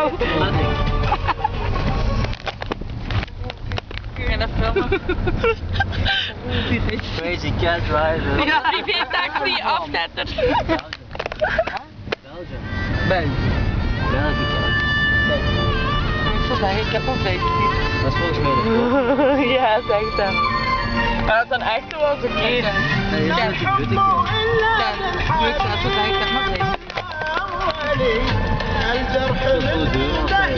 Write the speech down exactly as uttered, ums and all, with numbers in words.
zo. Kun je dat filmen? Crazy cat driver. Ja, die heeft taxi afzetten. Belgium. Ben. België cat. Ik zou zeggen, ik heb al vijftien. Dat is volgens mij de Ja, zeg dat. Maar dat dan echt wel zo keer. Nee, dat is een witte cat. Ja, doe ik zelf zo zeggen, ik heb maar vijftien. Dat is voor de deur.